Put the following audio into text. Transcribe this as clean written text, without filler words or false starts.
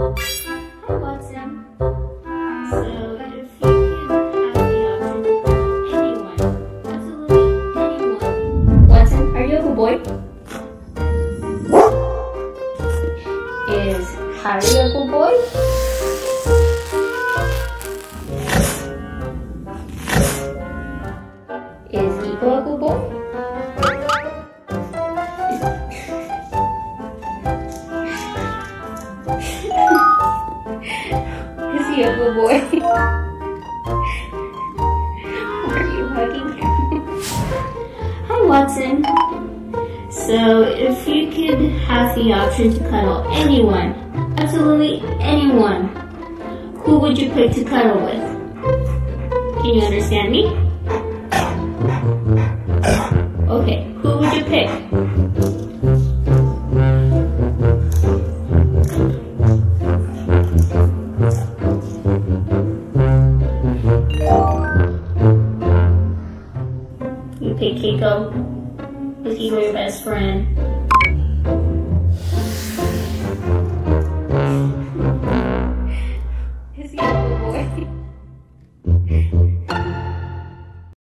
Hi, Watson. So, if you could have the option to cuddle anyone, absolutely anyone. Watson, are you a good boy? Is Harry a good boy? Is Ego a good boy? Is he a good boy? Why are you hugging him? Hi, Watson. So, if you could have the option to cuddle anyone, absolutely anyone, who would you pick to cuddle with? Can you understand me? Okay, who would you pick? You pick Keiko? Is Keiko your best friend?